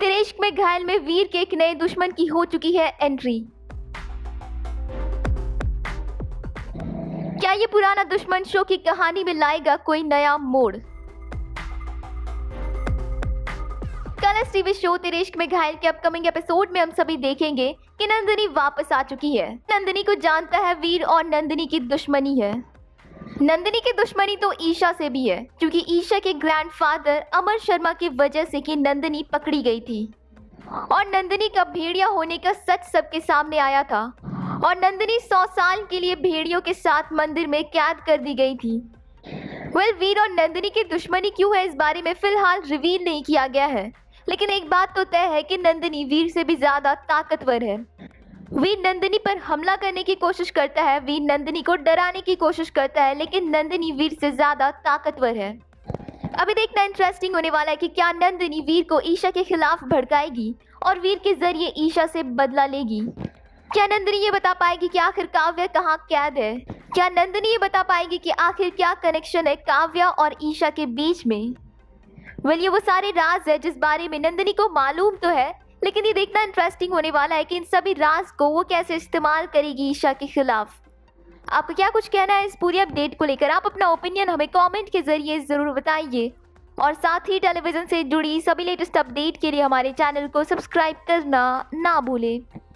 तेरे इश्क में घायल में वीर के एक नए दुश्मन की हो चुकी है एंट्री। क्या ये पुराना दुश्मन शो की कहानी में लाएगा कोई नया मोड़? कलर्स टीवी शो तेरे इश्क में घायल के अपकमिंग एपिसोड में हम सभी देखेंगे कि नंदिनी वापस आ चुकी है। नंदिनी को जानता है वीर और नंदिनी की दुश्मनी है। नंदिनी की दुश्मनी तो ईशा से भी है, क्योंकि ईशा के ग्रैंडफादर अमर शर्मा की वजह से कि नंदिनी पकड़ी गई थी और नंदिनी का भेड़िया होने का सच सबके सामने आया था और नंदिनी 100 साल के लिए भेड़ियों के साथ मंदिर में कैद कर दी गई थी। वीर और नंदिनी की दुश्मनी क्यों है इस बारे में फिलहाल रिवील नहीं किया गया है, लेकिन एक बात तो तय है कि नंदिनी वीर से भी ज्यादा ताकतवर है। वीर नंदिनी पर हमला करने की कोशिश करता है, वीर नंदिनी को डराने की कोशिश करता है, लेकिन नंदिनी वीर से ज्यादा ताकतवर है। अभी देखना इंटरेस्टिंग होने वाला है कि क्या नंदिनी वीर को ईशा के खिलाफ भड़काएगी और वीर के जरिए ईशा से बदला लेगी। क्या नंदिनी ये बता पाएगी कि आखिर काव्या कहाँ कैद है? क्या नंदिनी ये बता पाएगी कि आखिर क्या कनेक्शन है काव्या और ईशा के बीच में? ये वो सारे राज है जिस बारे में नंदिनी को मालूम तो है, लेकिन ये देखना इंटरेस्टिंग होने वाला है कि इन सभी राज को वो कैसे इस्तेमाल करेगी ईशा के खिलाफ। आपको क्या कुछ कहना है इस पूरी अपडेट को लेकर? आप अपना ओपिनियन हमें कमेंट के जरिए जरूर बताइए और साथ ही टेलीविजन से जुड़ी सभी लेटेस्ट अपडेट के लिए हमारे चैनल को सब्सक्राइब करना ना भूलें।